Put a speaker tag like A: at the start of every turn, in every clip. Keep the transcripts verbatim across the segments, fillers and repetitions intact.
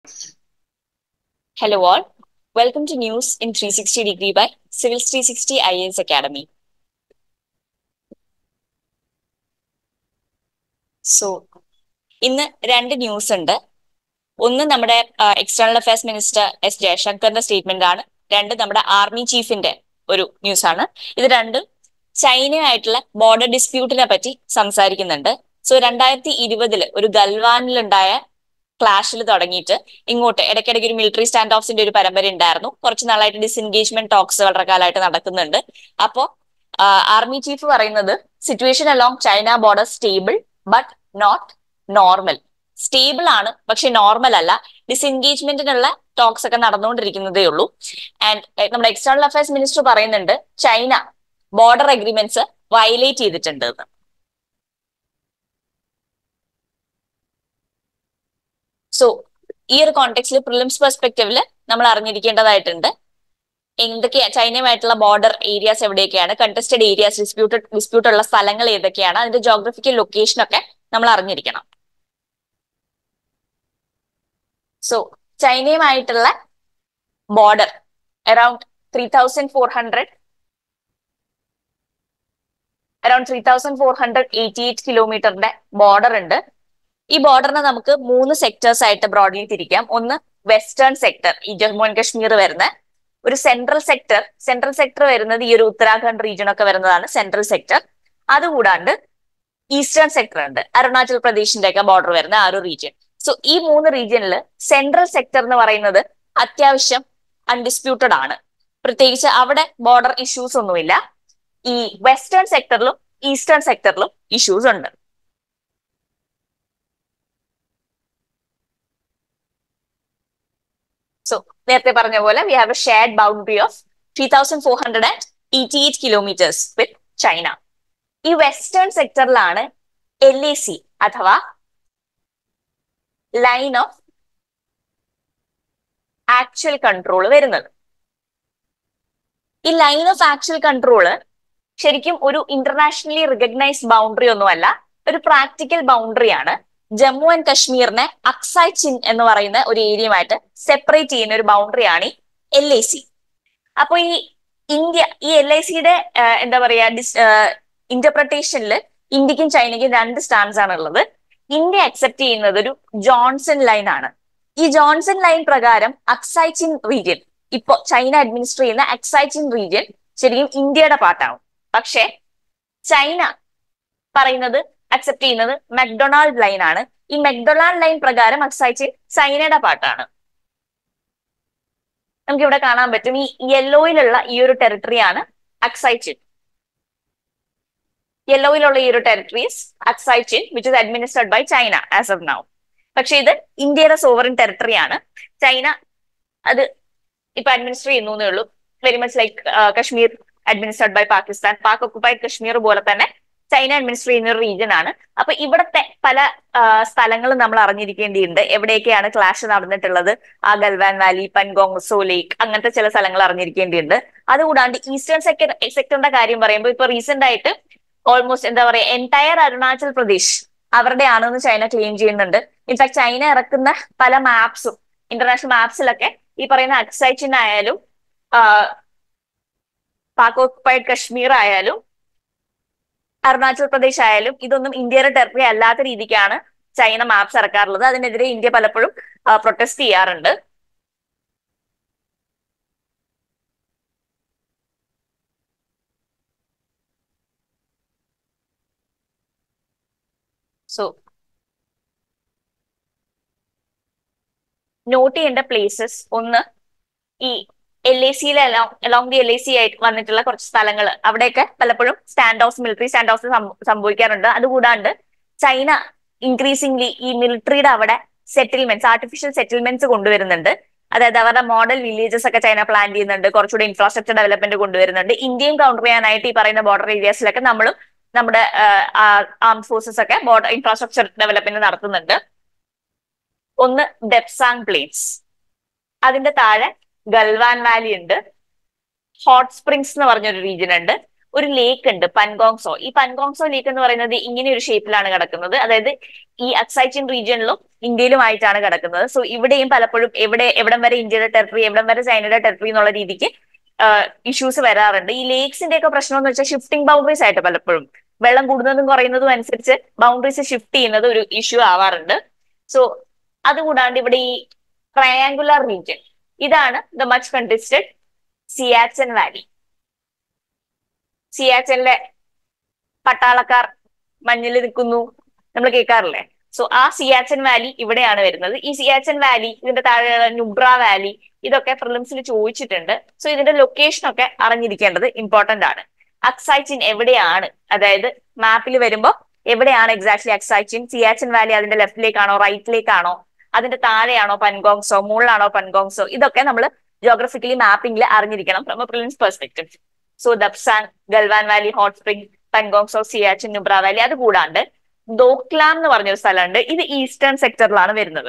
A: Hello all, welcome to News in three sixty degree by Civils three sixty I A S Academy. So ഇന്ന് രണ്ട് news ഉണ്ട്. ഒന്ന് നമ്മുടെ external affairs minister S ജയശങ്കറിന്റെ statement ആണ്. രണ്ട് നമ്മുടെ ആർമി ചീഫിന്റെ ഒരു ന്യൂസ് ആണ്. ഇത് രണ്ടും ചൈനയുമായിട്ടുള്ള ബോർഡർ ഡിസ്പ്യൂട്ടിനെ പറ്റി സംസാരിക്കുന്നുണ്ട്. സോ രണ്ടായിരത്തി ഇരുപതില് ഒരു ഗൽവാനിലുണ്ടായ ക്ലാഷിൽ തുടങ്ങിയിട്ട് ഇങ്ങോട്ട് ഇടയ്ക്കിടയ്ക്ക് ഒരു മിലിറ്ററി സ്റ്റാൻഡ് ഓഫ്സിന്റെ ഒരു പരമ്പര ഉണ്ടായിരുന്നു. കുറച്ച് നാളായിട്ട് ഡിസ്എൻഗേജ്മെന്റ് ടോക്സ് വളരെ കാലമായിട്ട് നടക്കുന്നുണ്ട്. അപ്പോ ആർമി ചീഫ് പറയുന്നത് situation along China border stable but not normal. Stable ആണ്, പക്ഷെ നോർമൽ അല്ല. ഡിസ്എൻഗേജ്മെന്റിനുള്ള ടോക്സ് ഒക്കെ നടന്നുകൊണ്ടിരിക്കുന്നതേ ഉള്ളൂ. ആൻഡ് നമ്മുടെ എക്സ്റ്റേണൽ അഫയേഴ്സ് മിനിസ്റ്റർ പറയുന്നുണ്ട് ചൈന ബോർഡർ അഗ്രിമെന്റ്സ് വയലേറ്റ് ചെയ്തിട്ടുണ്ട് എന്ന്. സോ ഈ ഒരു കോണ്ടെക്സ്റ്റിൽ പ്രിലിംസ് പെർസ്പെക്റ്റീവില് നമ്മൾ അറിഞ്ഞിരിക്കേണ്ടതായിട്ടുണ്ട് എന്തൊക്കെയാ ചൈനയുമായിട്ടുള്ള ബോർഡർ ഏരിയാസ് എവിടെയൊക്കെയാണ്, കണ്ടസ്റ്റഡ് ഏരിയാസ്, ഡിസ്പ്യൂട്ടഡ് ഡിസ്പ്യൂട്ട് ഉള്ള സ്ഥലങ്ങൾ ഏതൊക്കെയാണ്, അതിന്റെ ജോഗ്രഫിക്കൽ ലൊക്കേഷൻ ഒക്കെ നമ്മൾ അറിഞ്ഞിരിക്കണം. സോ ചൈനയുമായിട്ടുള്ള border around three thousand four hundred around three thousand four hundred eighty eight കിലോമീറ്ററിന്റെ ബോർഡർ ഉണ്ട്. ഈ ബോർഡറിനെ നമുക്ക് മൂന്ന് സെക്ടേഴ്സ് ആയിട്ട് ബ്രോഡ്ലി തിരിക്കാം. ഒന്ന് വെസ്റ്റേൺ സെക്ടർ, ഈ ജമ്മു ആൻഡ് കശ്മീർ വരുന്ന ഒരു സെൻട്രൽ സെക്ടർ. സെൻട്രൽ സെക്ടർ വരുന്നത് ഈ ഒരു ഉത്തരാഖണ്ഡ് റീജിയൻ ഒക്കെ വരുന്നതാണ് സെൻട്രൽ സെക്ടർ. അതുകൂടാണ്ട് ഈസ്റ്റേൺ സെക്ടർ ഉണ്ട്, അരുണാചൽ പ്രദേശിന്റെ ഒക്കെ ബോർഡർ വരുന്ന ആ ഒരു റീജിയൻ. സോ ഈ മൂന്ന് റീജിയനിൽ സെൻട്രൽ സെക്ടർ എന്ന് പറയുന്നത് അത്യാവശ്യം അൺഡിസ്പ്യൂട്ടഡ് ആണ്. പ്രത്യേകിച്ച് അവിടെ ബോർഡർ ഇഷ്യൂസ് ഒന്നുമില്ല. ഈ വെസ്റ്റേൺ സെക്ടറിലും ഈസ്റ്റേൺ സെക്ടറിലും ഇഷ്യൂസ് ഉണ്ട്. സോ നേരത്തെ പറഞ്ഞ പോലെ we have a shared boundary of three thousand four hundred and eighty eight kilometres with China. ഈ വെസ്റ്റേൺ സെക്ടറിലാണ് എൽ എ സി അഥവാ ലൈൻ ഓഫ് ആക്ച്വൽ കൺട്രോൾ വരുന്നത്. ഈ ലൈൻ ഓഫ് ആക്ച്വൽ കൺട്രോള് ശരിക്കും ഒരു ഇന്റർനാഷണലി റിക്കഗ്നൈസ്ഡ് ബൗണ്ടറി ഒന്നുമല്ല, ഒരു practical boundary ആണ്. ജമ്മു ആൻഡ് കശ്മീരിനെ അക്സായ് ചിൻ എന്ന് പറയുന്ന ഒരു ഏരിയയുമായിട്ട് സെപ്പറേറ്റ് ചെയ്യുന്ന ഒരു ബൗണ്ടറി ആണ് ഈ എൽ ഐ സി. അപ്പൊ ഈ ഇന്ത്യ ഈ എൽ ഐ സിയുടെ എന്താ പറയാ ഡിസ് ഇന്റർപ്രിട്ടേഷനിൽ ഇന്ത്യക്കും ചൈനയ്ക്കും രണ്ട് സ്റ്റാൻഡ്സ് ആണ് ഉള്ളത്. ഇന്ത്യ അക്സെപ്റ്റ് ചെയ്യുന്നത് ഒരു ജോൺസൺ ലൈൻ ആണ്. ഈ ജോൺസൺ ലൈൻ പ്രകാരം അക്സായ് ചിൻ റീജിയൻ, ഇപ്പോ ചൈന അഡ്മിനിസ്റ്റർ ചെയ്യുന്ന അക്സായ് ചിൻ റീജിയൻ ശരിക്കും ഇന്ത്യയുടെ പാർട്ടാണ്. പക്ഷെ ചൈന പറയുന്നത് അക്സെപ്റ്റ് ചെയ്യുന്നത് മക്ഡൊണാൾഡ് ലൈൻ ആണ്. ഈ മക്ഡൊണാൾഡ് ലൈൻ പ്രകാരം അക്സായ് ചിൻ ചൈനയുടെ പാർട്ടാണ്. നമുക്ക് ഇവിടെ കാണാൻ പറ്റും ഈ യെല്ലോയിലുള്ള ഈ ഒരു ടെറിട്ടറിയാണ് അക്സായ് ചിൻ. യെല്ലോയിലുള്ള ഈ ഒരു territories Aksai Chin which is administered by China as of now. പക്ഷെ ഇത് ഇന്ത്യയുടെ സോവറിൻ ടെറിട്ടറി ആണ്. ചൈന അത് ഇപ്പൊ അഡ്മിനിസ്റ്റർ ചെയ്യുന്നു എന്നേ ഉള്ളൂ. Very much like Kashmir administered by Pakistan. Pak occupied Kashmir പോലെ തന്നെ ചൈന അഡ്മിനിസ്റ്റർ ചെയ്യുന്ന ഒരു റീജിയൻ ആണ്. അപ്പൊ ഇവിടുത്തെ പല സ്ഥലങ്ങളും നമ്മൾ അറിഞ്ഞിരിക്കേണ്ടിയുണ്ട്. എവിടെയൊക്കെയാണ് ക്ലാഷ് നടന്നിട്ടുള്ളത്, ആ ഗൽവാൻ വാലി, പൻഗോങ് സോ ലേക്ക്, അങ്ങനത്തെ ചില സ്ഥലങ്ങൾ അറിഞ്ഞിരിക്കേണ്ടിയുണ്ട്. അതുകൂടാണ്ട് ഈസ്റ്റേൺ സെക്ടർ സെക്ടറിന്റെ കാര്യം പറയുമ്പോൾ ഇപ്പൊ റീസെന്റ് ആയിട്ട് ഓൾമോസ്റ്റ് എന്താ പറയാ എൻടയർ അരുണാചൽ പ്രദേശ് അവരുടെ ആണെന്ന് ചൈന ക്ലെയിം ചെയ്യുന്നുണ്ട്. ഇൻഫാക്ട് ചൈന ഇറക്കുന്ന പല മാപ്സും ഇന്റർനാഷണൽ മാപ്സിലൊക്കെ ഈ പറയുന്ന അക്സായ് ചിൻ ആയാലും പാക് ഓക്കുപൈഡ് കശ്മീർ ആയാലും അരുണാചൽ പ്രദേശ് ആയാലും ഇതൊന്നും ഇന്ത്യയുടെ ടെറിട്ടറി അല്ലാത്ത രീതിക്കാണ് ചൈന മാപ്സ് ഇറക്കാറുള്ളത്. അതിനെതിരെ ഇന്ത്യ പലപ്പോഴും പ്രൊട്ടസ്റ്റ് ചെയ്യാറുണ്ട്. സോ നോട്ട് ചെയ്യേണ്ട പ്ലേസസ്, ഒന്ന് ഈ എൽ ഐ സിയിലെ along the L I C ആയിട്ട് വന്നിട്ടുള്ള കുറച്ച് സ്ഥലങ്ങൾ, അവിടെയൊക്കെ പലപ്പോഴും stand off military stand off സംഭവിക്കാറുണ്ട്. അതുകൂടാണ്ട് ചൈന ഇൻക്രീസിംഗ്ലി ഈ മിലിറ്ററിയുടെ അവിടെ സെറ്റിൽമെന്റ്സ്, ആർട്ടിഫിഷ്യൽ സെറ്റിൽമെന്റ്സ് കൊണ്ടുവരുന്നുണ്ട്. അതായത് അവരുടെ മോഡൽ വില്ലേജസ് ഒക്കെ ചൈന പ്ലാൻ ചെയ്യുന്നുണ്ട്, കുറച്ചുകൂടി ഇൻഫ്രാസ്ട്രക്ചർ ഡെവലപ്മെന്റ് കൊണ്ടുവരുന്നുണ്ട്. ഇന്ത്യയും കൗണ്ടർ ചെയ്യാനായിട്ട് ഈ പറയുന്ന ബോർഡർ ഏരിയാസിലൊക്കെ നമ്മളും നമ്മുടെ ആം ഫോഴ്സസ് ഒക്കെ ബോർഡർ ഇൻഫ്രാസ്ട്രക്ചർ ഡെവലപ്മെന്റ് നടത്തുന്നുണ്ട്. ഒന്ന് ഡെപ്സാങ് പ്ലെയിൻസ്, അതിന്റെ താഴെ ഗൽവാൻ വാലി ഉണ്ട്, ഹോട്ട് സ്പ്രിങ്സ് എന്ന് പറഞ്ഞൊരു റീജിയൻ ഉണ്ട്, ഒരു ലേക്ക് ഉണ്ട്, പൻഗോങ്സോ. ഈ പൻഗോങ്സോ ലേക്ക് എന്ന് പറയുന്നത് ഇങ്ങനെ ഒരു ഷേപ്പിലാണ് കിടക്കുന്നത്. അതായത് ഈ അക്സൈ ചിൻ റീജിയനിലും ഇന്ത്യയിലുമായിട്ടാണ് കിടക്കുന്നത്. സോ ഇവിടെയും പലപ്പോഴും എവിടെ എവിടം വരെ ഇന്ത്യയുടെ ടെറിട്ടറി, എവിടം വരെ ചൈനയുടെ ടെറിട്ടറി എന്നുള്ള രീതിക്ക് ഇഷ്യൂസ് വരാറുണ്ട്. ഈ ലേക്സിന്റെ ഒക്കെ പ്രശ്നം എന്ന് വെച്ചാൽ ഷിഫ്റ്റിംഗ് ബൗണ്ടറീസ് ആയിട്ട് പലപ്പോഴും വെള്ളം കൂടുന്നതും കുറയുന്നതും അനുസരിച്ച് ബൗണ്ടറീസ് ഷിഫ്റ്റ് ചെയ്യുന്നത് ഒരു ഇഷ്യൂ ആവാറുണ്ട്. സോ അതുകൂടാണ്ട് ഇവിടെ ഈ ട്രയാങ്കുലർ റീജിയൻ, ഇതാണ് the much contested Siachen valley. സിയാച്ചനിലെ പട്ടാളക്കാർ മഞ്ഞിൽ നിൽക്കുന്നു നമ്മൾ കേൾക്കാറില്ലേ? സോ ആ സിയാച്ചൻ വാലി ഇവിടെയാണ് വരുന്നത്. ഈ സിയാച്ചൻ വാലി, ഇതിന്റെ താഴെയുള്ള നുബ്ര വാലി, ഇതൊക്കെ പ്രിലിംസിൽ ചോദിച്ചിട്ടുണ്ട്. സോ ഇതിന്റെ ലൊക്കേഷൻ ഒക്കെ അറിഞ്ഞിരിക്കേണ്ടത് ഇമ്പോർട്ടന്റ് ആണ്. അക്സൈ ചിൻ എവിടെയാണ്, അതായത് മാപ്പിൽ വരുമ്പോ എവിടെയാണ് എക്സാക്ട്ലി അക്സൈ ചിൻ? സിയാച്ചൻ വാലി അതിന്റെ ലെഫ്റ്റിലേക്കാണോ റൈറ്റിലേക്കാണോ, അതിന്റെ താഴെയാണോ പൻഗോങ്സോ, മുകളിലാണോ പൻഗോങ്സോ? ഇതൊക്കെ നമ്മൾ ജോഗ്രഫിക്കലി മാപ്പിംഗിൽ അറിഞ്ഞിരിക്കണം from a prelims perspective. So Depsang, Galwan valley, hot spring, Pangong Tso, Siachen, Nubra valley. അത് കൂടാണ്ട് ദോക്ലാം എന്ന് പറഞ്ഞൊരു സ്ഥലമുണ്ട്. ഇത് ഈസ്റ്റേൺ സെക്ടറിലാണ് വരുന്നത്.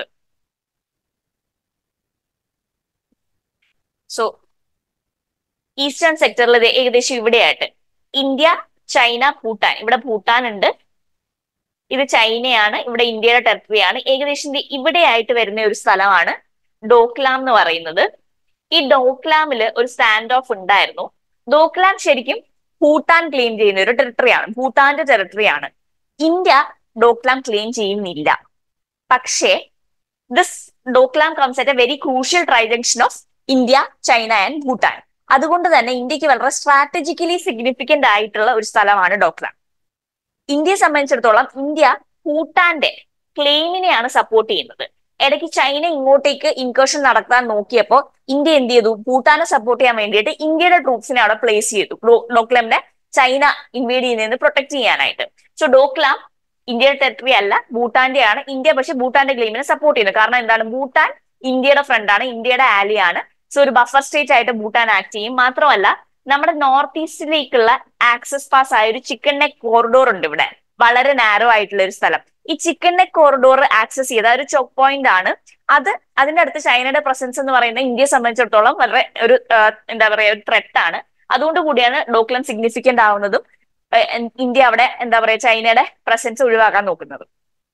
A: സോ ഈസ്റ്റേൺ സെക്ടറിൽ ഇത് ഏകദേശം ഇവിടെയായിട്ട് ഇന്ത്യ, ചൈന, ഭൂട്ടാൻ. ഇവിടെ ഭൂട്ടാൻ ഉണ്ട്, ഇത് ചൈനയാണ്, ഇവിടെ ഇന്ത്യയുടെ ടെറിട്ടറിയാണ്. ഏകദേശം ഇവിടെ ആയിട്ട് വരുന്ന ഒരു സ്ഥലമാണ് ഡോക്ലാം എന്ന് പറയുന്നത്. ഈ ഡോക്ലാമില് ഒരു സ്റ്റാൻഡ് ഓഫ് ഉണ്ടായിരുന്നു. ഡോക്ലാം ശരിക്കും ഭൂട്ടാൻ ക്ലെയിം ചെയ്യുന്ന ഒരു ടെറിട്ടറിയാണ്, ഭൂട്ടാന്റെ ടെറിട്ടറിയാണ്. ഇന്ത്യ ഡോക്ലാം ക്ലെയിം ചെയ്യുന്നില്ല. പക്ഷേ this Doklam comes at a very crucial trijunction of India, China and Bhutan. അതുകൊണ്ട് തന്നെ ഇന്ത്യക്ക് വളരെ സ്ട്രാറ്റജിക്കലി സിഗ്നിഫിക്കന്റ് ആയിട്ടുള്ള ഒരു സ്ഥലമാണ് ഡോക്ലാം. ഇന്ത്യയെ സംബന്ധിച്ചിടത്തോളം ഇന്ത്യ ഭൂട്ടാന്റെ ക്ലെയിമിനെയാണ് സപ്പോർട്ട് ചെയ്യുന്നത്. ഇടയ്ക്ക് ചൈന ഇങ്ങോട്ടേക്ക് ഇൻകേർഷൻ നടത്താൻ നോക്കിയപ്പോൾ ഇന്ത്യ എന്ത് ചെയ്തു? ഭൂട്ടാനെ സപ്പോർട്ട് ചെയ്യാൻ വേണ്ടിയിട്ട് ഇന്ത്യയുടെ ട്രൂപ്സിനെ അവിടെ പ്ലേസ് ചെയ്തു, ഡോക്ലാമിനെ ചൈന ഇൻവേഡ് ചെയ്യുന്നതിന് പ്രൊട്ടക്ട് ചെയ്യാനായിട്ട്. സോ ഡോക്ലാം ഇന്ത്യയുടെ ടെറിട്ടറി അല്ല, ഭൂട്ടാന്റെ ആണ്. ഇന്ത്യ പക്ഷെ ഭൂട്ടാന്റെ ക്ലെയിമിനെ സപ്പോർട്ട് ചെയ്യുന്നു. കാരണം എന്താണ്? ഭൂട്ടാൻ ഇന്ത്യയുടെ ഫ്രണ്ടാണ്, ഇന്ത്യയുടെ ആലിയാണ്. സോ ഒരു ബഫർ സ്റ്റേറ്റ് ആയിട്ട് ഭൂട്ടാൻ ആക്ട് ചെയ്യും. മാത്രമല്ല നമ്മുടെ നോർത്ത് ഈസ്റ്റിലേക്കുള്ള ആക്സസ് പാസ് ആയ ഒരു ചിക്കൻ നെക്ക് കോറിഡോർ ഉണ്ട് ഇവിടെ, വളരെ നാരോ ആയിട്ടുള്ള ഒരു സ്ഥലം. ഈ ചിക്കൻ നെക്ക് കോറിഡോർ ആക്സസ് ചെയ്ത ഒരു ചോക്ക് പോയിന്റ് ആണ് അത്. അതിന്റെ അടുത്ത് ചൈനയുടെ പ്രസൻസ് എന്ന് പറയുന്നത് ഇന്ത്യയെ സംബന്ധിച്ചിടത്തോളം വളരെ ഒരു എന്താ പറയാ ഒരു ത്രെറ്റ് ആണ്. അതുകൊണ്ട് കൂടിയാണ് ഡോക്ലാം സിഗ്നിഫിക്കന്റ് ആവുന്നതും ഇന്ത്യ അവിടെ എന്താ പറയാ ചൈനയുടെ പ്രസൻസ് ഒഴിവാക്കാൻ നോക്കുന്നത്.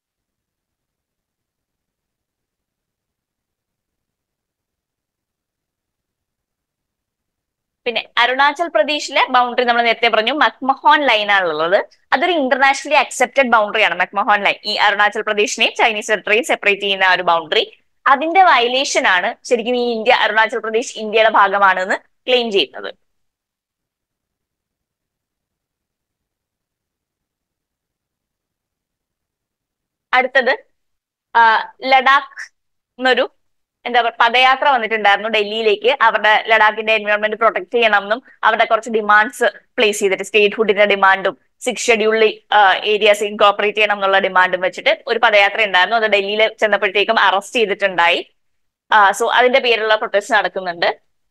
A: പിന്നെ അരുണാചൽ പ്രദേശിലെ ബൗണ്ടറി നമ്മൾ നേരത്തെ പറഞ്ഞു മക്മഹോൺ ലൈൻ ആണുള്ളത്. അതൊരു ഇന്റർനാഷണലി അക്സെപ്റ്റഡ് ബൗണ്ടറിയാണ് മക്മഹോൺ ലൈൻ. ഈ അരുണാചൽ പ്രദേശിനെയും ചൈനീസ് ടെറിട്ടറിയും സെപ്പറേറ്റ് ചെയ്യുന്ന ഒരു ബൗണ്ടറി. അതിന്റെ വയലേഷൻ ആണ് ശരിക്കും ഈ ഇന്ത്യ അരുണാചൽ പ്രദേശ് ഇന്ത്യയുടെ ഭാഗമാണെന്ന് ക്ലെയിം ചെയ്യുന്നത്. അടുത്തത് ലഡാക്ക് എന്നൊരു എന്താ പറയുക പദയാത്ര വന്നിട്ടുണ്ടായിരുന്നു ഡൽഹിയിലേക്ക്. അവരുടെ ലഡാക്കിന്റെ എൻവയോൺമെന്റ് പ്രൊട്ടക്ട് ചെയ്യണമെന്നും അവരുടെ കുറച്ച് ഡിമാൻഡ്സ് പ്ലേസ് ചെയ്തിട്ട് സ്റ്റേറ്റ് ഹുഡിന്റെ ഡിമാൻഡും സിക്സ് ഷെഡ്യൂൾഡ് ഏരിയാസ് ഇൻകോപ്പറേറ്റ് ചെയ്യണം എന്നുള്ള ഡിമാൻഡും വെച്ചിട്ട് ഒരു പദയാത്ര ഉണ്ടായിരുന്നു. അത് ഡൽഹിയിൽ ചെന്നപ്പോഴത്തേക്കും അറസ്റ്റ് ചെയ്തിട്ടുണ്ടായി. സോ അതിന്റെ പേരിലുള്ള പ്രൊട്ടസ്റ്റ് നടക്കുന്നുണ്ട്.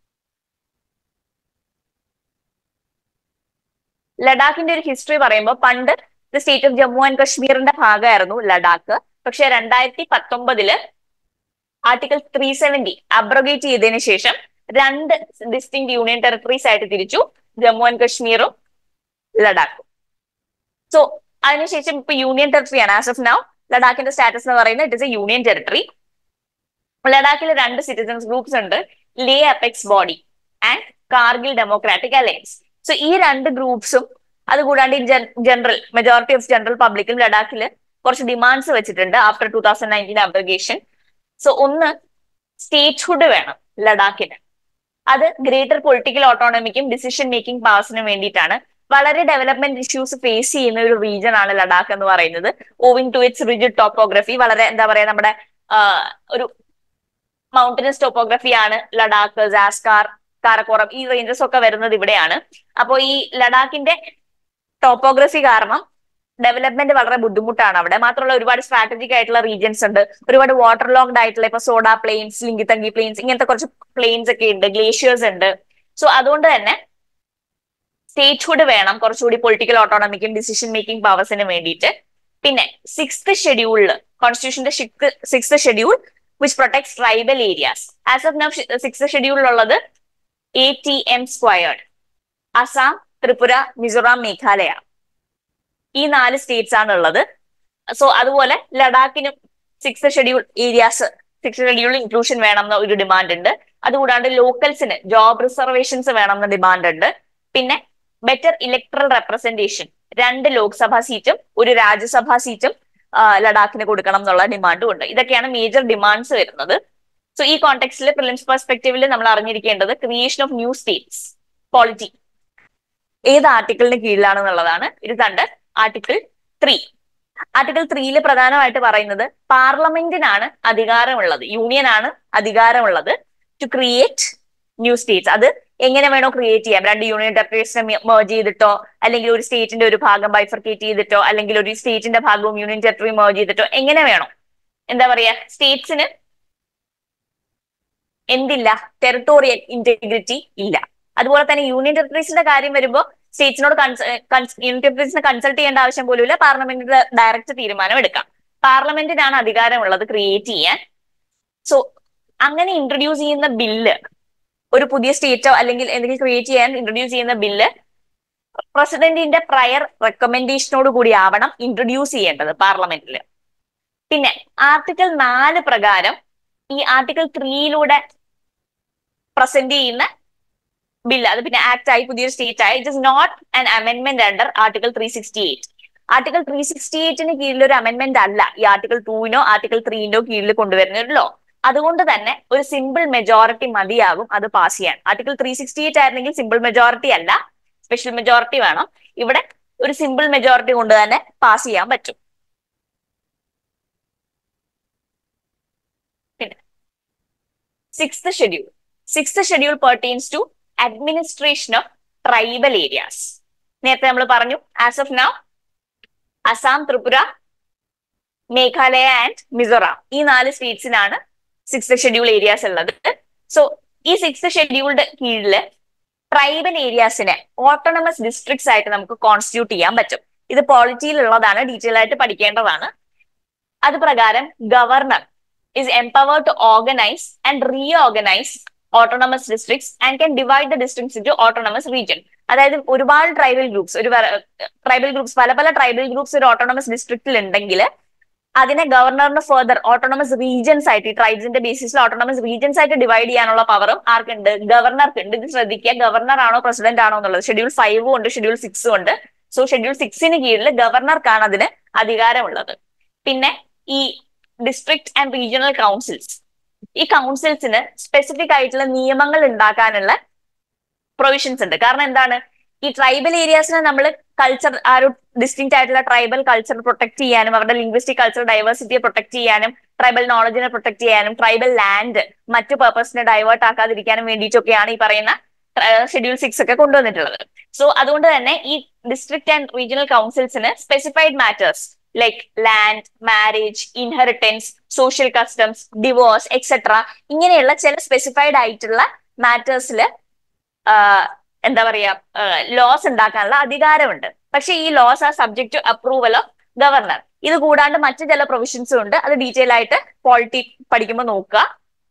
A: ലഡാക്കിന്റെ ഒരു ഹിസ്റ്ററി പറയുമ്പോൾ പണ്ട് the state of Jammu and കശ്മീരിന്റെ ഭാഗമായിരുന്നു ലഡാക്ക്. പക്ഷെ രണ്ടായിരത്തി പത്തൊമ്പതില് ആർട്ടിക്കിൾ ത്രീ സെവന്റി അബ്രോഗേറ്റ് ചെയ്തതിനു ശേഷം രണ്ട് ഡിസ്റ്റിങ് യൂണിയൻ ടെറിട്ടറീസ് ആയിട്ട് തിരിച്ചു, ജമ്മു ആൻഡ് കശ്മീറും ലഡാക്കും. സോ അതിനുശേഷം ഇപ്പൊ യൂണിയൻ ടെറിട്ടറിയാണ്. ആസ് ഓഫ് നൗ ലഡാക്കിന്റെ സ്റ്റാറ്റസ് എന്ന് പറയുന്നത് it is a union territory. ലഡാക്കിൽ രണ്ട് സിറ്റിസൺസ് ഗ്രൂപ്പ്സ് ഉണ്ട്, Leh apex body and Kargil democratic alliance. So ഈ രണ്ട് ഗ്രൂപ്പ്സും അതുകൂടാണ്ട് ജനറൽ മെജോറിറ്റി ഓഫ് ജനറൽ പബ്ലിക്കും ലഡാക്കിൽ കുറച്ച് ഡിമാൻഡ്സ് വെച്ചിട്ടുണ്ട് after two thousand nineteen abrogation. So ഒന്ന് സ്റ്റേറ്റ്ഹുഡ് വേണം ലഡാക്കിന്. അത് ഗ്രേറ്റർ പൊളിറ്റിക്കൽ ഓട്ടോണമിക്കും ഡിസിഷൻ മേക്കിംഗ് പവേഴ്സിനും വേണ്ടിയിട്ടാണ്. വളരെ ഡെവലപ്മെന്റ് ഇഷ്യൂസ് ഫേസ് ചെയ്യുന്ന ഒരു റീജിയൻ ആണ് ലഡാക്ക് എന്ന് പറയുന്നത്. Owing to its rigid topography, വളരെ എന്താ പറയാ നമ്മുടെ ഒരു മൗണ്ടനസ് ടോപ്പോഗ്രഫി ആണ് ലഡാക്ക്, ജാസ്കാർ, കാരക്കോറം ഈ റേഞ്ചസ് ഒക്കെ വരുന്നത് ഇവിടെയാണ്. അപ്പോൾ ഈ ലഡാക്കിന്റെ ടോപ്പോഗ്രഫി കാരണം ഡെവലപ്മെന്റ് വളരെ ബുദ്ധിമുട്ടാണ് അവിടെ. മാത്രമല്ല ഒരുപാട് സ്ട്രാറ്റജിക് ആയിട്ടുള്ള റീജിയൻസ് ഉണ്ട്, ഒരുപാട് വാട്ടർ ലോങ്ഡ് ആയിട്ടുള്ള ഇപ്പൊ സോഡ പ്ലെയിൻസ്, ലിംഗിതങ്കി പ്ലെയിൻസ്, ഇങ്ങനത്തെ കുറച്ച് പ്ലെയിൻസ് ഒക്കെ ഉണ്ട്, ഗ്ലേഷ്യേഴ്സ് ഉണ്ട്. സോ അതുകൊണ്ട് തന്നെ സ്റ്റേറ്റ്ഹുഡ് വേണം കുറച്ചുകൂടി പൊളിറ്റിക്കൽ ഓട്ടോണമിക്കും ഡിസിഷൻ മേക്കിംഗ് പവേഴ്സിന് വേണ്ടിയിട്ട്. പിന്നെ സിക്സ്ത് ഷെഡ്യൂളില് കോൺസ്റ്റിറ്റ്യൂഷന്റെ sixth schedule which protects tribal areas. As of now sixth ഷെഡ്യൂളിലുള്ളത് A T M squared, Assam, Tripura, Mizoram, Meghalaya, ഈ നാല് സ്റ്റേറ്റ്സ് ആണ് ഉള്ളത്. സോ അതുപോലെ ലഡാക്കിനും six schedule areas, six schedule inclusion വേണം എന്ന ഒരു ഡിമാൻഡ് ഉണ്ട്. അതുകൂടാണ്ട് ലോക്കൽസിന് ജോബ് റിസർവേഷൻസ് വേണം എന്ന ഡിമാൻഡ് ഉണ്ട്. പിന്നെ ബെറ്റർ ഇലക്ട്രൽ റെപ്രസെന്റേഷൻ, രണ്ട് ലോക്സഭാ സീറ്റും ഒരു രാജ്യസഭാ സീറ്റും ലഡാക്കിന് കൊടുക്കണം എന്നുള്ള ഡിമാൻഡും ഉണ്ട്. ഇതൊക്കെയാണ് മേജർ ഡിമാൻഡ്സ് വരുന്നത്. സോ ഈ കോണ്ടെക്സ്റ്റിൽ പ്രിലിംസ് പെർസ്പെക്ടീവിൽ നമ്മൾ അറിഞ്ഞിരിക്കേണ്ടത് creation of new states polity ഏത് ആർട്ടിക്കിളിന് കീഴിലാണെന്നുള്ളതാണ്. ഇത് കണ്ട് ആർട്ടിക്കിൾ ത്രീ. ആർട്ടിക്കിൾ ത്രീയിൽ പ്രധാനമായിട്ട് പറയുന്നത് പാർലമെന്റിനാണ് അധികാരമുള്ളത്, യൂണിയൻ ആണ് അധികാരമുള്ളത് ടു ക്രിയേറ്റ് ന്യൂ സ്റ്റേറ്റ്സ്. അത് എങ്ങനെ വേണോ ക്രിയേറ്റ് ചെയ്യാം, രണ്ട് യൂണിയൻ ടെറിട്ടറീസിനെ മെർജ് ചെയ്തിട്ടോ, അല്ലെങ്കിൽ ഒരു സ്റ്റേറ്റിന്റെ ഒരു ഭാഗം ബൈഫർക്കേറ്റ് ചെയ്തിട്ടോ, അല്ലെങ്കിൽ ഒരു സ്റ്റേറ്റിന്റെ ഭാഗവും യൂണിയൻ ടെറിട്ടറി മെർജ് ചെയ്തിട്ടോ, എങ്ങനെ വേണോ, എന്താ പറയാ, സ്റ്റേറ്റ്സിന് എന്തില്ല, ടെറിട്ടോറിയൽ ഇന്റഗ്രിറ്റി ഇല്ല. അതുപോലെ തന്നെ യൂണിയൻ ടെറിട്ടറീസിന്റെ കാര്യം വരുമ്പോൾ സ്റ്റേറ്റ്സിനോട് യൂണിയൻ ടെറിട്ടറീസിനെ കൺസൾട്ട് ചെയ്യേണ്ട ആവശ്യം പോലും ഇല്ല, പാർലമെന്റിന്റെ ഡയറക്റ്റ് തീരുമാനം എടുക്കാം. പാർലമെന്റിനാണ് അധികാരമുള്ളത് ക്രിയേറ്റ് ചെയ്യാൻ. സോ അങ്ങനെ ഇൻട്രൊഡ്യൂസ് ചെയ്യുന്ന ബില്ല്, ഒരു പുതിയ സ്റ്റേറ്റോ അല്ലെങ്കിൽ എന്തെങ്കിലും ക്രിയേറ്റ് ചെയ്യാൻ ഇൻട്രൊഡ്യൂസ് ചെയ്യുന്ന ബില്ല് പ്രസിഡന്റിന്റെ പ്രയർ റെക്കമെൻഡേഷനോട് കൂടി ആവണം ഇൻട്രൊഡ്യൂസ് ചെയ്യേണ്ടത് പാർലമെന്റിൽ. പിന്നെ ആർട്ടിക്കിൾ നാല് പ്രകാരം ഈ ആർട്ടിക്കിൾ ത്രീയിലൂടെ പ്രസന്റ് ചെയ്യുന്ന ബില്ല് അത് പിന്നെ ആക്ട് ആയി പുതിയൊരു സ്റ്റേറ്റ് ആയി. It is not an amendment under article three sixty eight. Article three sixty എയ്റ്റിന് കീഴിൽ ഒരു അമെന്റ്മെന്റ് അല്ല ഈ ആർട്ടിക്കിൾ ടൂവിനോ ആർട്ടിക്കിൾ ത്രീനോ കീഴിൽ കൊണ്ടുവരുന്ന ഒരു ലോ. അതുകൊണ്ട് തന്നെ ഒരു സിമ്പിൾ മെജോറിറ്റി മതിയാകും അത് പാസ് ചെയ്യാൻ. ആർട്ടിക്കിൾ ത്രീ സിക്സ്റ്റി എയ്റ്റ് ആയിരുന്നെങ്കിൽ സിമ്പിൾ മെജോറിറ്റി അല്ല, സ്പെഷ്യൽ മെജോറിറ്റി വേണം. ഇവിടെ ഒരു സിമ്പിൾ മെജോറിറ്റി കൊണ്ട് തന്നെ പാസ് ചെയ്യാൻ പറ്റും. പിന്നെ sixth schedule. Sixth schedule pertains to administration of tribal areas. നേരത്തെ നമ്മൾ പറഞ്ഞു as of now Assam, Tripura, Meghalaya and Mizoram, ഈ നാല് സ്റ്റേറ്റ്സിനാണ് സിക്സ്ത് ഷെഡ്യൂൾ ഏരിയാസ് ഉള്ളത്. സോ ഈ സിക്സ്ത് ഷെഡ്യൂളിന്റെ കീഴില് ട്രൈബൽ ഏരിയാസിനെ ഓട്ടോണമസ് ഡിസ്ട്രിക്ട്സ് ആയിട്ട് നമുക്ക് കോൺസ്റ്റിറ്റ്യൂട്ട് ചെയ്യാൻ പറ്റും. ഇത് പോളിറ്റിയിലുള്ളതാണ്, ഡീറ്റെയിൽ ആയിട്ട് പഠിക്കേണ്ടതാണ്. അത് പ്രകാരം governor is empowered to organise and reorganise autonomous districts and can divide the districts into autonomous region. അതായത് ഒരുപാട് ട്രൈബൽ ഗ്രൂപ്പ്സ്, ഒരു ട്രൈബൽ ഗ്രൂപ്പ്സ് പല പല ട്രൈബൽ ഗ്രൂപ്പ്സ് ഒരു ഓട്ടോണമസ് ഡിസ്ട്രിക്റ്റിൽ ഉണ്ടെങ്കിൽ അതിനെ ഗവർണറിന് ഫർദർ ഓട്ടോണമസ് റീജിയൻസ് ആയിട്ട്, ഈ ട്രൈബ്സിന്റെ ബേസിസിൽ ഓട്ടോണമസ് റീജിയൻസ് ആയിട്ട് ഡിവൈഡ് ചെയ്യാനുള്ള പവറും ആർക്കുണ്ട്, ഗവർണർക്ക് ഉണ്ട്. ഇത് ശ്രദ്ധിക്കുക, ഗവർണർ ആണോ പ്രസിഡന്റ് ആണോ എന്നുള്ളത്. ഷെഡ്യൂൾ ഫൈവും ഉണ്ട്, ഷെഡ്യൂൾ സിക്സും ഉണ്ട്. സോ ഷെഡ്യൂൾ സിക്സിന് കീഴിൽ ഗവർണർക്കാണ് അതിന് അധികാരമുള്ളത്. പിന്നെ ഈ ഡിസ്ട്രിക്ട് ആൻഡ് റീജിയണൽ കൗൺസിൽസ്, ഈ കൗൺസിൽസിന് സ്പെസിഫിക് ആയിട്ടുള്ള നിയമങ്ങൾ ഉണ്ടാക്കാനുള്ള പ്രൊവിഷൻസ് ഉണ്ട്. കാരണം എന്താണ്, ഈ ട്രൈബൽ ഏരിയാസിനെ നമ്മൾ കൾച്ചർ, ആ ഒരു ഡിസ്റ്റിങ്ക്റ്റ് ആയിട്ടുള്ള ട്രൈബൽ കൾച്ചർ പ്രൊട്ടക്ട് ചെയ്യാനും അവരുടെ ലിംഗ്വിസ്റ്റിക് കൾച്ചർ ഡൈവേഴ്സിറ്റിയെ പ്രൊട്ടക്ട് ചെയ്യാനും ട്രൈബൽ നോളജിനെ പ്രൊട്ടക്ട് ചെയ്യാനും ട്രൈബൽ ലാൻഡ് മറ്റു പർപ്പസിനെ ഡൈവേർട്ട് ആക്കാതിരിക്കാനും വേണ്ടിയിട്ടൊക്കെയാണ് ഈ പറയുന്ന ഷെഡ്യൂൾ സിക്സ് ഒക്കെ കൊണ്ടുവന്നിട്ടുള്ളത്. സോ അതുകൊണ്ട് തന്നെ ഈ ഡിസ്ട്രിക്ട് ആൻഡ് റീജിയണൽ കൗൺസിൽസിന് specified matters like land, marriage, inheritance, social customs, divorce etcetera ഇങ്ങനെയുള്ള ചില സ്പെസിഫൈഡ് ആയിട്ടുള്ള മാറ്റേഴ്സിൽ എന്താ പറയാ ലോസ് ഉണ്ടാക്കാനുള്ള അധികാരമുണ്ട്. പക്ഷെ ഈ laws are subject to approval of governor. ഇത് കൂടാണ്ട് മറ്റു ചില പ്രൊവിഷൻസും ഉണ്ട്, അത് ഡീറ്റെയിൽ ആയിട്ട് പോളിറ്റി പഠിക്കുമ്പോൾ നോക്കുക.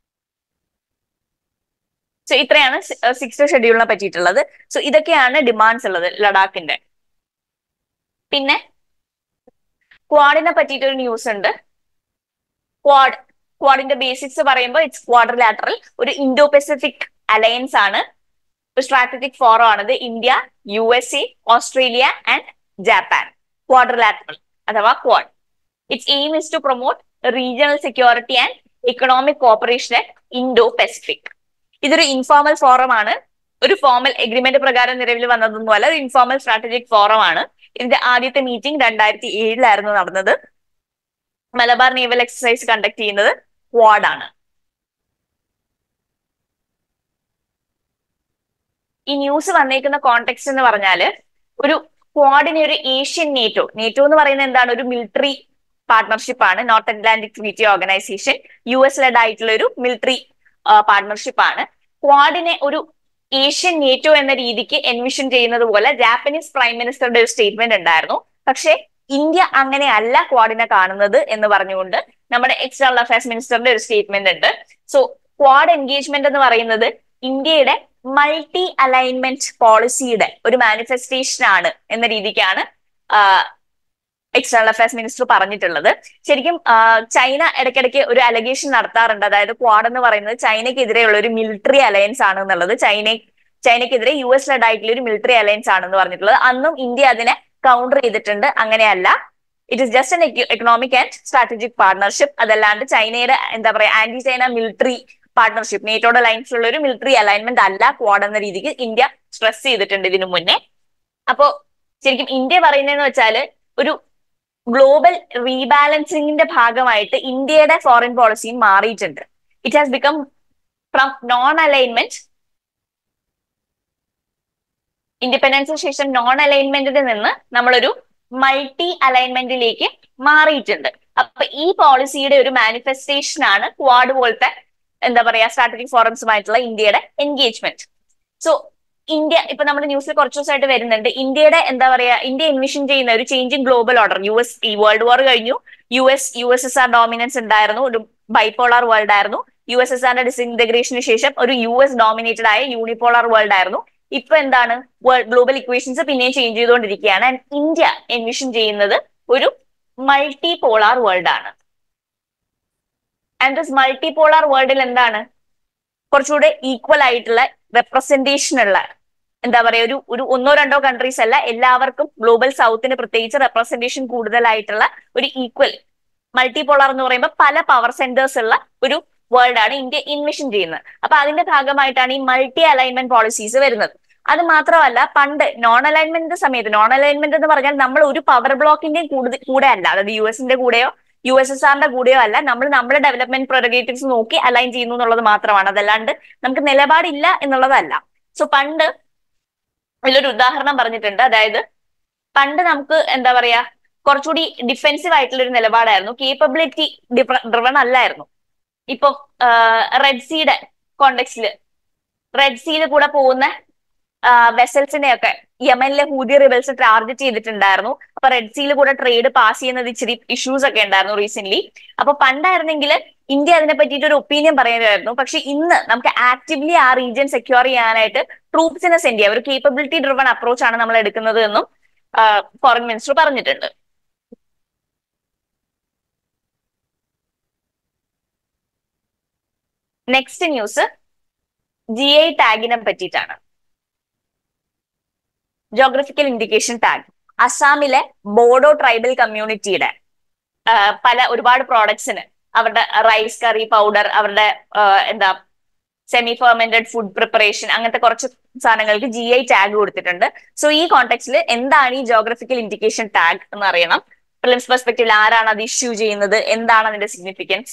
A: സോ ഇത്രയാണ് സിക്സ്ത് ഷെഡ്യൂളിനെ പറ്റിയിട്ടുള്ളത്. സോ ഇതൊക്കെയാണ് ഡിമാൻഡ്സ് ഉള്ളത് ലഡാക്കിന്റെ. പിന്നെ ക്വാഡിനെ പറ്റിയിട്ടൊരു ന്യൂസ് ഉണ്ട്. ക്വാഡ് ക്വാഡിന്റെ ബേസിക്സ് പറയുമ്പോൾ ഇറ്റ്സ് ക്വാഡ്രിലാറ്ററൽ, ഒരു ഇൻഡോ പെസിഫിക് അലയൻസ് ആണ്, ഒരു സ്ട്രാറ്റജിക് ഫോറം ആണിത്. India, U S A, Australia and Japan. Quadrilateral അഥവാ quad. Its aim is to promote regional security and economic cooperation at Indo Pacific. ഇതൊരു informal forum ആണ്, ഒരു formal agreement പ്രകാരം നിലവിൽ വന്നതൊന്നും അല്ല, ഒരു ഇൻഫോർമൽ സ്ട്രാറ്റജിക് ഫോറം ആണ്. ഇതിന്റെ ആദ്യത്തെ മീറ്റിംഗ് രണ്ടായിരത്തി ഏഴിലായിരുന്നു നടന്നത്. മലബാർ നേവൽ എക്സസൈസ് കണ്ടക്ട് ചെയ്യുന്നത് ക്വാഡ് ആണ്. ഈ ന്യൂസ് വന്നേക്കുന്ന കോണ്ടെക്സ്റ്റ് എന്ന് പറഞ്ഞാല് ഒരു ക്വാഡിനെ ഒരു ഏഷ്യൻ നേറ്റോ, നേറ്റോ എന്ന് പറയുന്നത് എന്താണ്, ഒരു മിലിറ്ററി പാർട്ട്ണർഷിപ്പ് ആണ്. North Atlantic treaty organisation, U S led ആയിട്ടുള്ള ഒരു മിലിറ്ററി പാർട്ട്ണർഷിപ്പ് ആണ്. ക്വാഡിനെ ഒരു ഏഷ്യൻ നേറ്റോ എന്ന രീതിക്ക് എൻവിഷൻ ചെയ്യുന്നത് പോലെ ജാപ്പനീസ് പ്രൈം മിനിസ്റ്ററുടെ ഒരു സ്റ്റേറ്റ്മെന്റ് ഉണ്ടായിരുന്നു. പക്ഷെ ഇന്ത്യ അങ്ങനെ അല്ല ക്വാഡിനെ കാണുന്നത് എന്ന് പറഞ്ഞുകൊണ്ട് നമ്മുടെ എക്സ്റ്റേണൽ അഫയേഴ്സ് മിനിസ്റ്ററിന്റെ ഒരു സ്റ്റേറ്റ്മെന്റ് ഉണ്ട്. സോ ക്വാഡ് എൻഗേജ്മെന്റ് എന്ന് പറയുന്നത് ഇന്ത്യയുടെ മൾട്ടി അലൈൻമെന്റ് പോളിസിയുടെ ഒരു മാനിഫെസ്റ്റേഷൻ ആണ് എന്ന രീതിക്കാണ് എക്സ്റ്റേണൽ അഫയേഴ്സ് മിനിസ്റ്റർ പറഞ്ഞിട്ടുള്ളത്. ശരിക്കും ചൈന ഇടയ്ക്കിടയ്ക്ക് ഒരു അലഗേഷൻ നടത്താറുണ്ട്, അതായത് ക്വാഡ് എന്ന് പറയുന്നത് ചൈനയ്ക്കെതിരെയുള്ള ഒരു മിലിറ്ററി അലയൻസ് ആണ് എന്നുള്ളത്. ചൈന ചൈനയ്ക്കെതിരെ യു എസ് ലെഡ് ആയിട്ടുള്ള ഒരു മിലിറ്ററി അലയൻസ് ആണെന്ന് പറഞ്ഞിട്ടുള്ളത്. അന്നും ഇന്ത്യ അതിനെ കൗണ്ടർ ചെയ്തിട്ടുണ്ട്. അങ്ങനെയല്ല, it is just an economic and strategic partnership. അതല്ലാണ്ട് ചൈനയുടെ എന്താ പറയാ ആന്റി ചൈന മിലിറ്ററി പാർട്ണർഷിപ്പ്, നേറ്റോയുടെ ലൈൻസിലുള്ള ഒരു മിലിറ്ററി അലൈൻമെന്റ് അല്ല ക്വാഡ് എന്ന രീതിക്ക് ഇന്ത്യ സ്ട്രെസ് ചെയ്തിട്ടുണ്ട് ഇതിനു മുന്നേ. അപ്പോ ശരിക്കും ഇന്ത്യ പറയുന്നതെന്ന് വെച്ചാല് ഒരു ഗ്ലോബൽ റീബാലൻസിംഗിന്റെ ഭാഗമായിട്ട് ഇന്ത്യയുടെ ഫോറിൻ പോളിസിയും മാറിയിട്ടുണ്ട്. It has become from non alignment, ഇൻഡിപെൻഡൻസിന് ശേഷം നോൺ അലൈൻമെന്റിൽ നിന്ന് നമ്മളൊരു മൾട്ടി അലൈൻമെന്റിലേക്ക് മാറിയിട്ടുണ്ട്. അപ്പൊ ഈ പോളിസിയുടെ ഒരു മാനിഫെസ്റ്റേഷൻ ആണ് ക്വാഡ് പോലത്തെ എന്താ പറയാ സ്ട്രാറ്റജിക് ഫോറംസുമായിട്ടുള്ള ഇന്ത്യയുടെ എൻഗേജ്മെന്റ്. സോ ഇന്ത്യ ഇപ്പൊ നമ്മുടെ ന്യൂസിൽ കുറച്ച് ദിവസമായിട്ട് വരുന്നുണ്ട്, ഇന്ത്യയുടെ എന്താ പറയാ ഇന്ത്യ എൻവിഷൻ ചെയ്യുന്ന ഒരു changing global order. U S ഈ വേൾഡ് വാർ കഴിഞ്ഞു, U S U S S R dominance ഉണ്ടായിരുന്നു, ഒരു ബൈപോളാർ വേൾഡ് ആയിരുന്നു. യു എസ് എസ് ആറിന്റെ ഡിസിൻറ്റഗ്രേഷന് ശേഷം ഒരു യു എസ് ഡോമിനേറ്റഡ് ആയ യൂണിപോളാർ വേൾഡ് ആയിരുന്നു. ഇപ്പൊ എന്താണ്, ഗ്ലോബൽ ഇക്വേഷൻസ് പിന്നെയും ചേഞ്ച് ചെയ്തുകൊണ്ടിരിക്കുകയാണ്. ആൻഡ് ഇന്ത്യ എൻവിഷൻ ചെയ്യുന്നത് ഒരു മൾട്ടി പോളാർ വേൾഡ് ആണ്. ആൻഡ് ദിസ് മൾട്ടി പോളാർ വേൾഡിൽ എന്താണ് കുറച്ചുകൂടെ ഈക്വൽ ആയിട്ടുള്ള റെപ്രസെന്റേഷൻ ഉള്ള എന്താ പറയാ ഒരു ഒരു ഒന്നോ രണ്ടോ കൺട്രീസ് അല്ല, എല്ലാവർക്കും ഗ്ലോബൽ സൗത്തിന് പ്രത്യേകിച്ച് റെപ്രസെന്റേഷൻ കൂടുതലായിട്ടുള്ള ഒരു ഈക്വൽ മൾട്ടി പോളാർ എന്ന് പറയുമ്പോൾ പല പവർ സെന്റേഴ്സ് ഉള്ള ഒരു വേൾഡ് ആണ് ഇന്ത്യ ഇൻവിഷൻ ചെയ്യുന്നത്. അപ്പൊ അതിന്റെ ഭാഗമായിട്ടാണ് ഈ മൾട്ടി അലൈൻമെന്റ് പോളിസീസ് വരുന്നത്. അത് മാത്രമല്ല, പണ്ട് നോൺ അലൈൻമെന്റ് സമയത്ത്, നോൺ അലൈൻമെന്റ് എന്ന് പറഞ്ഞാൽ നമ്മൾ ഒരു പവർ ബ്ലോക്കിന്റെയും കൂടുതൽ കൂടെ അല്ല, അതായത് യു എസിന്റെ കൂടെയോ യു എസ് എസ് ആറിന്റെ കൂടെയോ അല്ല, നമ്മൾ നമ്മുടെ ഡെവലപ്മെന്റ് പ്രൊറഗേറ്റീവ്സ് നോക്കി അലൈൻ ചെയ്യുന്നു എന്നുള്ളത് മാത്രമാണ്. അതല്ലാണ്ട് നമുക്ക് നിലപാടില്ല എന്നുള്ളതല്ല. സോ പണ്ട് അതിലൊരു ഉദാഹരണം പറഞ്ഞിട്ടുണ്ട്, അതായത് പണ്ട് നമുക്ക് എന്താ പറയാ കുറച്ചുകൂടി ഡിഫെൻസീവ് ആയിട്ടുള്ള ഒരു നിലപാടായിരുന്നു, കേപ്പബിലിറ്റി ഡ്രിവൺ അല്ലായിരുന്നു. ഇപ്പൊ റെഡ് സീയുടെ കോണ്ടെക്സ്റ്റില് റെഡ് സീയിൽ കൂടെ പോകുന്ന വെസൽസിനെ ഒക്കെ യമനിലെ ഹൂതി റിബൽസ് ടാർഗറ്റ് ചെയ്തിട്ടുണ്ടായിരുന്നു. അപ്പൊ റെഡ് സീയിൽ കൂടെ ട്രേഡ് പാസ് ചെയ്യുന്നത് ഇച്ചിരി ഇഷ്യൂസ് ഒക്കെ ഉണ്ടായിരുന്നു റീസെന്റ്. അപ്പൊ പണ്ടായിരുന്നെങ്കിൽ ഇന്ത്യ അതിനെ പറ്റിയിട്ട് ഒരു ഒപ്പീനിയൻ പറയുമായിരുന്നു. പക്ഷെ ഇന്ന് നമുക്ക് ആക്റ്റീവ്ലി ആ റീജിയൻ സെക്യൂർ ചെയ്യാനായിട്ട് ട്രൂപ്സിനെ സെൻഡ് ചെയ്യാം, ഒരു കേപ്പബിലിറ്റി ഡ്രിവൺ അപ്രോച്ച് ആണ് നമ്മൾ എടുക്കുന്നത് എന്നും ഫോറിൻ മിനിസ്റ്റർ പറഞ്ഞിട്ടുണ്ട്. നെക്സ്റ്റ് ന്യൂസ് ജി ഐ ടാഗിനെ പറ്റിയിട്ടാണ്. ജോഗ്രഫിക്കൽ ഇൻഡിക്കേഷൻ ടാഗ് അസാമിലെ ബോഡോ ട്രൈബൽ കമ്മ്യൂണിറ്റിയുടെ പല ഒരുപാട് പ്രോഡക്ട്സിന് അവരുടെ റൈസ് കറി പൗഡർ, അവരുടെ എന്താ സെമി ഫെർമെന്റഡ് ഫുഡ് പ്രിപ്പറേഷൻ, അങ്ങനത്തെ കുറച്ച് സാധനങ്ങൾക്ക് ജി ഐ ടാഗ് കൊടുത്തിട്ടുണ്ട്. സോ ഈ കോണ്ടെക്സ്റ്റിൽ എന്താണ് ഈ ജോഗ്രഫിക്കൽ ഇൻഡിക്കേഷൻ ടാഗ് എന്ന് അറിയണം. പ്രിലിംസ് പെർസ്പെക്റ്റീവിൽ ആരാണ് അത് ഇഷ്യൂ ചെയ്യുന്നത്, എന്താണ് അതിന്റെ significance.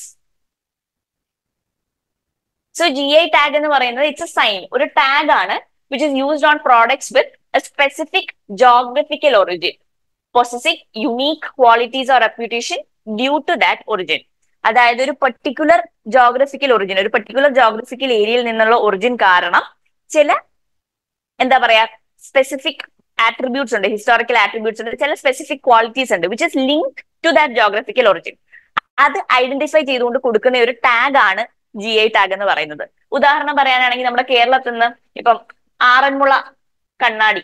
A: So G I tag എന്ന് പറയുന്നത് ഇറ്റ്സ് എ സൈൻ, ഒരു ടാഗ് ആണ് which is used on products with a specific geographical origin, possessing unique qualities or reputation due to that origin. അതായത് ഒരു പെർട്ടിക്കുലർ ജോഗ്രഫിക്കൽ ഒറിജിൻ, ഒരു particular geographical ഏരിയയിൽ നിന്നുള്ള origin കാരണം ചില എന്താ പറയാ സ്പെസിഫിക് ആട്രിബ്യൂട്ട്സ് ഉണ്ട്, ഹിസ്റ്റോറിക്കൽ ആട്രിബ്യൂട്ട്സ് ഉണ്ട്, ചില സ്പെസിഫിക് ക്വാളിറ്റീസ് ഉണ്ട് which is linked to that geographical origin. അത് ഐഡന്റിഫൈ ചെയ്തുകൊണ്ട് കൊടുക്കുന്ന ഒരു ടാഗ് ആണ് ജി ഐ ടാഗ് എന്ന് പറയുന്നത്. ഉദാഹരണം പറയാനാണെങ്കിൽ നമ്മുടെ കേരളത്തിൽ നിന്ന് ഇപ്പം ആറന്മുള കണ്ണാടി,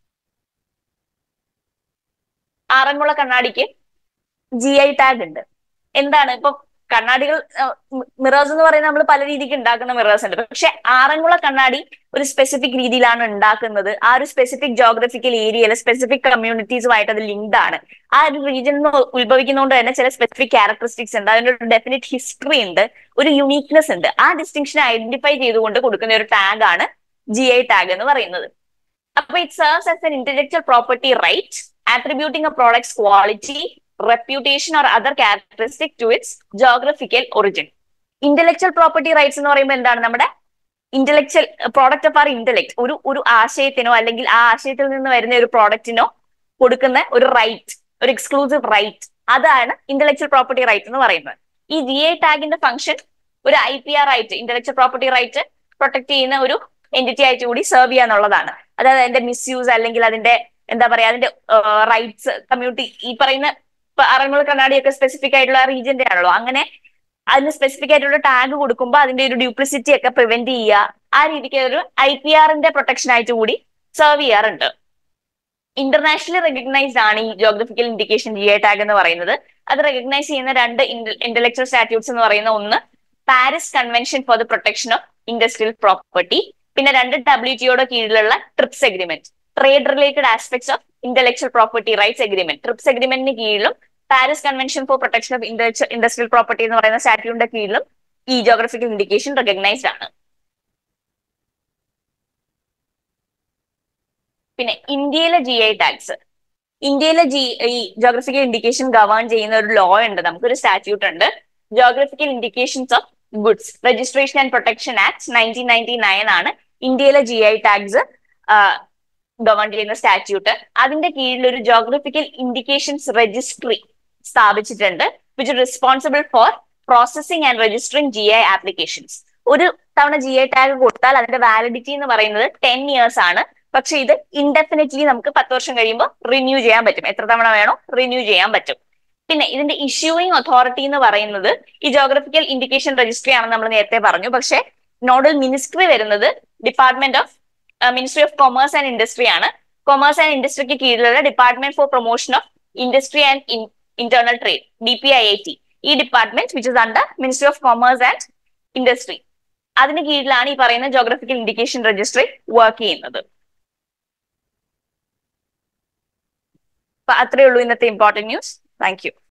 A: ആറന്മുള കണ്ണാടിക്ക് ജി ഐ ടാഗ് ഉണ്ട്. എന്താണ് ഇപ്പൊ കണ്ണാടികൾ മിറേഴ്സ് എന്ന് പറയുന്നത് നമ്മൾ പല രീതിക്ക് ഉണ്ടാക്കുന്ന മിറേഴ്സ് ഉണ്ട്, പക്ഷെ ആറന്മുള കണ്ണാടി ഒരു സ്പെസിഫിക് രീതിയിലാണ് ഉണ്ടാക്കുന്നത്. ആ ഒരു സ്പെസിഫിക് ജോഗ്രഫിക്കൽ ഏരിയയിലെ സ്പെസിഫിക് കമ്മ്യൂണിറ്റീസുമായിട്ട് അത് ലിങ്ക്ഡ് ആണ്. ആ ഒരു റീജിയനിൽ നിന്ന് ഉത്ഭവിക്കുന്നതുകൊണ്ട് തന്നെ ചില സ്പെസിഫിക് ക്യാരക്ടറിസ്റ്റിക്സ് ഉണ്ട്, അതിന്റെ ഒരു ഡെഫിനിറ്റ് ഹിസ്റ്ററി ഉണ്ട്, ഒരു യുണീക്നെസ് ഉണ്ട്. ആ ഡിസ്റ്റിങ്ഷൻ ഐഡന്റിഫൈ ചെയ്തുകൊണ്ട് കൊടുക്കുന്ന ഒരു ടാഗ് ആണ് ജി ഐ ടാഗ് എന്ന് പറയുന്നത്. അപ്പൊ it serves as an intellectual property right attributing a product's quality, reputation or other characteristic to its geographical origin. Intellectual property rights എന്ന് പറയുമ്പോൾ എന്താണ്, നമ്മുടെ intellectual product of our intellect, ഒരു ഒരു ആശയത്തിനോ അല്ലെങ്കിൽ ആ ആശയത്തിൽ നിന്ന് വരുന്ന ഒരു പ്രോഡക്റ്റിനോ കൊടുക്കുന്ന ഒരു റൈറ്റ്, ഒരു എക്സ്ക്ലൂസീവ് റൈറ്റ്, അതാണ് ഇന്റലക്ച്വൽ പ്രോപ്പർട്ടി റൈറ്റ് എന്ന് പറയുന്നത്. ഈ ജി ഐ ടാഗിന്റെ ഫംഗ്ഷൻ ഒരു I P R right, intellectual property right protect ചെയ്യുന്ന ഒരു എന്റിറ്റി ആയിട്ട് കൂടി സെർവ് ചെയ്യാന്നുള്ളതാണ്. അതായത് അതിന്റെ മിസ്യൂസ് അല്ലെങ്കിൽ അതിന്റെ എന്താ പറയാ അതിന്റെ റൈറ്റ്സ് കമ്മ്യൂണിറ്റി, ഈ പറയുന്ന ആറന്മുള കണ്ണാടിയൊക്കെ സ്പെസിഫിക് ആയിട്ടുള്ള റീജിയന്റെ ആണല്ലോ, അങ്ങനെ അതിന് സ്പെസിഫിക് ആയിട്ടുള്ള ടാഗ് കൊടുക്കുമ്പോൾ അതിന്റെ ഒരു ഡ്യൂപ്ലിസിറ്റി ഒക്കെ പ്രിവെന്റ് ചെയ്യുക, ആ രീതിക്ക് ഒരു ഐ പി ആറിന്റെ പ്രൊട്ടക്ഷൻ ആയിട്ട് കൂടി സെർവ് ചെയ്യാറുണ്ട്. ഇന്റർനാഷണലി റെക്കഗ്നൈസ്ഡ് ആണ് ഈ geographical indication G I tag എന്ന് പറയുന്നത്. അത് റെക്കഗ്നൈസ് ചെയ്യുന്ന രണ്ട് ഇന്റലക്ച്വൽ സ്റ്റാറ്റ്യൂട്ട്സ് എന്ന് പറയുന്ന ഒന്ന് Paris convention for the protection of industrial property, പിന്നെ രണ്ട് ഡബ്ല്യു ടി ഒയുടെ കീഴിലുള്ള TRIPS agreement, trade related aspects of intellectual property rights agreement. TRIPS എഗ്രിമെന്റിന് കീഴിലും Paris convention for protection of industrial property എന്ന് പറയുന്ന സ്റ്റാറ്റ്യൂട്ടിന്റെ കീഴിലും ഈ ജോഗ്രഫിക്കൽ ഇൻഡിക്കേഷൻ റെക്കഗ്നൈസ്ഡ് ആണ്. പിന്നെ ഇന്ത്യയിലെ ജി ഐ ടാഗ്സ്, ഇന്ത്യയിലെ ജി ഈ ജോഗ്രഫിക്കൽ ഇൻഡിക്കേഷൻ ഗവേൺ ചെയ്യുന്ന ഒരു ലോ ഉണ്ട്, നമുക്കൊരു സ്റ്റാറ്റ്യൂട്ട് ഉണ്ട്, geographical indications of goods registration and protection act nineteen ninety nine ആണ് ഇന്ത്യയിലെ ജി ഐ ടാഗ്സ് ഗവേൺ ചെയ്യുന്ന സ്റ്റാറ്റ്യൂട്ട്. അതിന്റെ കീഴിൽ ഒരു ജോഗ്രഫിക്കൽ ഇൻഡിക്കേഷൻസ് രജിസ്ട്രി സ്ഥാപിച്ചിട്ടുണ്ട്, which responsible for processing and registering G I applications. ഒരു തവണ ജി ഐ ടാഗ് കൊടുത്താൽ അതിന്റെ വാലിഡിറ്റി എന്ന് പറയുന്നത് ടെൻ ഇയേഴ്സ് ആണ്. പക്ഷെ ഇത് ഇൻഡെഫിനിറ്റ്ലി നമുക്ക് പത്ത് വർഷം കഴിയുമ്പോൾ റിന്യൂ ചെയ്യാൻ പറ്റും, എത്ര തവണ വേണോ റിന്യൂ ചെയ്യാൻ പറ്റും. പിന്നെ ഇതിന്റെ ഇഷ്യൂയിങ് അതോറിറ്റി എന്ന് പറയുന്നത് ഈ ജോഗ്രഫിക്കൽ ഇൻഡിക്കേഷൻ രജിസ്ട്രി ആണെന്ന് നമ്മൾ നേരത്തെ പറഞ്ഞു. പക്ഷെ നോഡൽ മിനിസ്ട്രി വരുന്നത് department of ministry of commerce and industry ആണ്. കൊമേഴ്സ് ആൻഡ് ഇൻഡസ്ട്രിക്ക് കീഴിലുള്ള department for promotion of industry and internal trade D P I I T, ഈ department which is under ministry of commerce and industry, അതിന് കീഴിലാണ് ഈ പറയുന്ന geographical indication registry work ചെയ്യുന്നത്. അപ്പൊ അത്രയേ ഉള്ളൂ ഇന്നത്തെ ഇമ്പോർട്ടന്റ് ന്യൂസ്. Thank you.